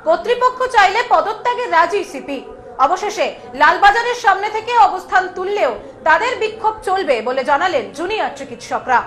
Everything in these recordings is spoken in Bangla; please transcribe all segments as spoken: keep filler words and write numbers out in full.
কর্তৃপক্ষ চাইলে পদত্যাগে রাজি সিপি। অবশেষে লালবাজারের সামনে থেকে অবস্থান তুললেও তাদের বিক্ষোভ চলবে বলে জানালেন জুনিয়র চিকিৎসকরা।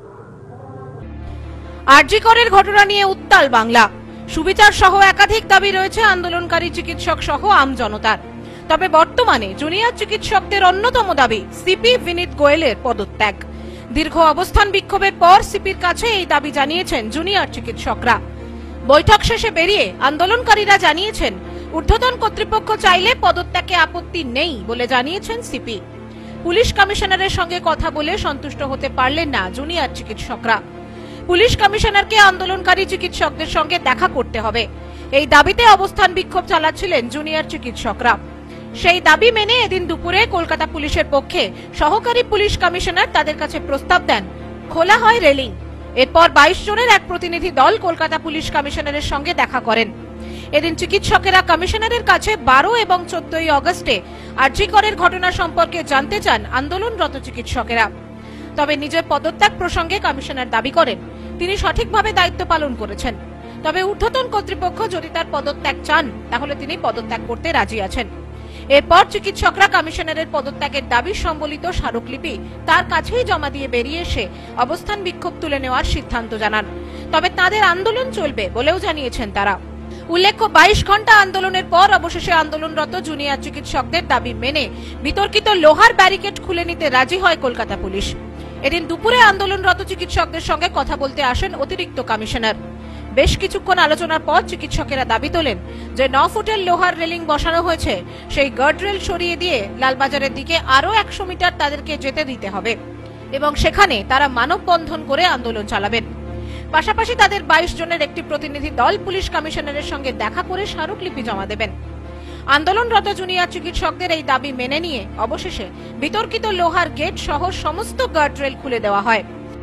আরজি করের ঘটনা নিয়ে উত্তাল বাংলা। সুবিচার সহ একাধিক দাবি রয়েছে আন্দোলনকারী চিকিৎসক সহ আম জনতার। তবে বর্তমানে জুনিয়র চিকিৎসকদের অন্যতম দাবি সিপি বিনীত গোয়েলের পদত্যাগ। দীর্ঘ অবস্থান বিক্ষোভের পর সিপির কাছে এই দাবি জানিয়েছেন জুনিয়র চিকিৎসকরা। বৈঠক শেষে বেরিয়ে আন্দোলনকারীরা জানিয়েছেন ঊর্ধ্বতন কর্তৃপক্ষ চাইলে পদত্যাগে আপত্তি নেই বলে জানিয়েছেন সিপি। পুলিশ কমিশনারের সঙ্গে কথা বলে সন্তুষ্ট হতে পারলেন না জুনিয়র চিকিৎসকরা। পুলিশ কমিশনারকে আন্দোলনকারী চিকিৎসকদের সঙ্গে দেখা করতে হবে, এই দাবিতে অবস্থান বিক্ষোভ চালাচ্ছিলেন জুনিয়র চিকিৎসকরা। সেই দাবি মেনে এদিন দুপুরে কলকাতা পুলিশের পক্ষে সহকারী পুলিশ কমিশনার তাদের কাছে প্রস্তাব দেন, খোলা হয় রেলিং। এরপর বাইশ জনের এক প্রতিনিধি দল কলকাতা পুলিশ কমিশনারের সঙ্গে দেখা করেন। এদিন চিকিৎসকেরা কমিশনারের কাছে বারো এবং চোদ্দই অগস্টে আরজি করের ঘটনা সম্পর্কে জানতে চান আন্দোলনরত চিকিৎসকেরা। তবে নিজের পদত্যাগ প্রসঙ্গে কমিশনার দাবি করেন তিনি সঠিকভাবে দায়িত্ব পালন করেছেন। তবে ঊর্ধ্বতন কর্তৃপক্ষ যদি তার পদত্যাগ চান তাহলে তিনি পদত্যাগ করতে রাজি আছেন। এরপর চিকিৎসকরা কমিশনারের পদত্যাগের দাবি সম্বলিত স্মারকলিপি তার কাছেই জমা দিয়ে বেরিয়ে এসে অবস্থান বিক্ষোভ তুলে নেওয়ার সিদ্ধান্ত জানান। তবে তাদের আন্দোলন চলবে বলেও জানিয়েছেন তারা। উল্লেখ্য, বাইশ ঘন্টা আন্দোলনের পর অবশেষে আন্দোলনরত জুনিয়র চিকিৎসকদের দাবি মেনে বিতর্কিত লোহার ব্যারিকেড খুলে নিতে রাজি হয় কলকাতা পুলিশ। এদিন দুপুরে আন্দোলনরত চিকিৎসকদের সঙ্গে কথা বলতে আসেন অতিরিক্ত কমিশনার। বেশ কিছুক্ষণ আলোচনার পর চিকিৎসকেরা দাবি তোলেন যে ন ফুটের লোহার রেলিং বসানো হয়েছে, সেই গার্ডরেল সরিয়ে দিয়ে লালবাজারের দিকে আরো একশো মিটার তাদেরকে যেতে দিতে হবে এবং সেখানে তারা মানববন্ধন করে আন্দোলন চালাবেন। পাশাপাশি তাদের বাইশ জনের একটি প্রতিনিধি দল পুলিশ কমিশনারের সঙ্গে দেখা করে স্মারকলিপি জমা দেবেন। আন্দোলনরত জুনিয়র চিকিৎসকদের এই দাবি মেনে নিয়ে অবশেষে বিতর্কিত লোহার গেট সহ সমস্ত গার্ডরেল খুলে দেওয়া হয়।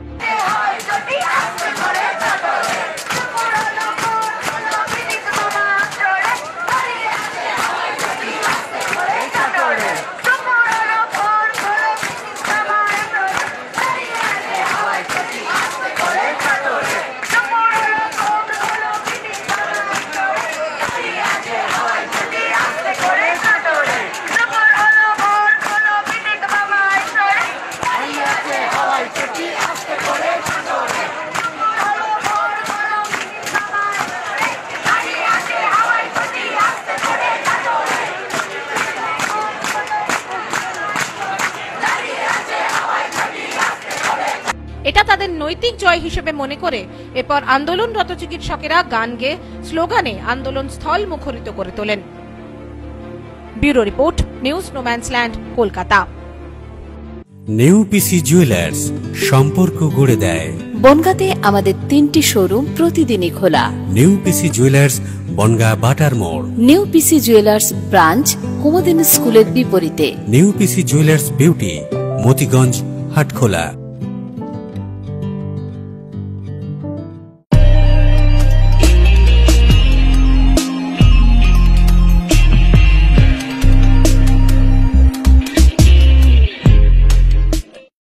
এটা তাদের নৈতিক জয় হিসেবে মনে করে এরপর আন্দোলনরত চিকিৎসকেরা গান গেয়ে স্লোগানে আন্দোলন স্থল মুখরিত করে তোলেন। Bureau report, news no man's land, Kolkata. নেউপিসি জুয়েলার্স, সম্পর্ক গড়ে দেয়। বনগাঁতে আমাদের তিনটি শোরুম প্রতিদিনই খোলা। নেউপিসি জুয়েলার্স, বনগাঁ বাটার মোড়। নেউপিসি জুয়েলার্স ব্রাঞ্চ কুমুদিনী স্কুলের বিপরীতে। নেউপিসি জুয়েলার্স বিউটি, মতিগঞ্জ, হাটখোলা।